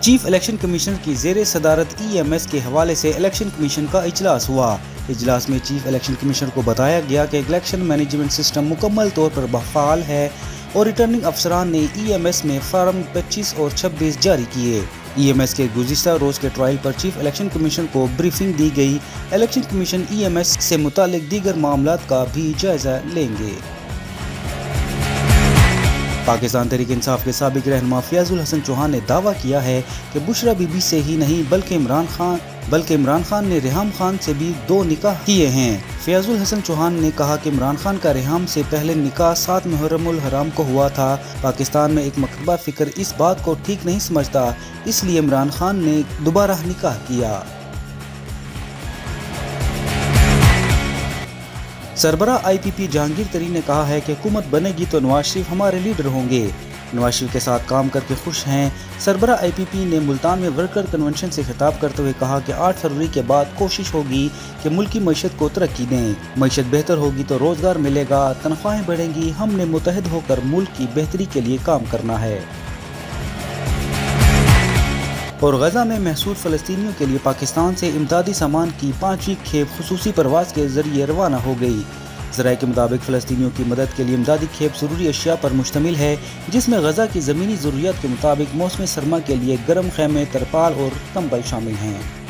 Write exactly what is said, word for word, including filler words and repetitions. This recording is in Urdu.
چیف الیکشن کمیشنر کی زیر صدارت ای ایم ایس کے حوالے سے الیکشن کمیشن کا اجلاس ہوا۔ اجلاس میں چیف الیکشن کمیشنر کو بتایا گیا کہ الیکشن مینجمنٹ سسٹم مکمل طور پر فعال ہے اور ریٹرننگ افسران نے ای ایم ایس میں فارم پچیس اور چھبیس جاری کیے۔ ای ایم ایس کے گزشتہ روز کے ٹرائل پر چیف الیکشن کمیشن کو بریفنگ دی گئی۔ Election commission E M S سے متعلق دیگر معاملات کا بھی جائزہ لیں گے۔ پاکستان تحریک انصاف کے سابق رہنما فیاض الحسن چوہان نے دعویٰ کیا ہے کہ بشرا بی بی سے ہی نہیں بلکہ عمران خان بلکہ عمران خان نے ریحام خان سے بھی دو نکاح کیے ہیں۔ فیاض الحسن چوہان نے کہا کہ عمران خان کا ریحام سے پہلے نکاح سات محرم الحرام کو ہوا تھا۔ پاکستان میں ایک مکتبہ فکر اس بات کو ٹھیک نہیں سمجھتا، اس لیے عمران خان نے دوبارہ نکاح کیا۔ سربراہ آئی پی پی جہانگیر ترین نے کہا ہے کہ حکومت بنے گی تو نواز شریف ہمارے لیڈر ہوں گے۔ نواز شریف کے ساتھ کام کر کے خوش ہیں۔ سربراہ آئی پی پی نے ملتان میں ورکر کنونشن سے خطاب کرتے ہوئے کہا کہ آٹھ فروری کے بعد کوشش ہوگی کہ ملکی معیشت کو ترقی دیں۔ معیشت بہتر ہوگی تو روزگار ملے گا، تنخواہیں بڑھیں گی۔ ہم نے متحد ہو کر ملک کی بہتری کے لیے کام کرنا ہے۔ اور غزہ میں محصور فلسطینیوں کے لیے پاکستان سے امدادی سامان کی پانچویں کھیپ خصوصی پرواز کے ذریعے روانہ ہو گئی۔ ذرائع کے مطابق فلسطینیوں کی مدد کے لیے امدادی کھیپ ضروری اشیاء پر مشتمل ہے، جس میں غزہ کی زمینی ضروریات کے مطابق موسم سرما کے لیے گرم خیمے، ترپال اور کمبل شامل ہیں۔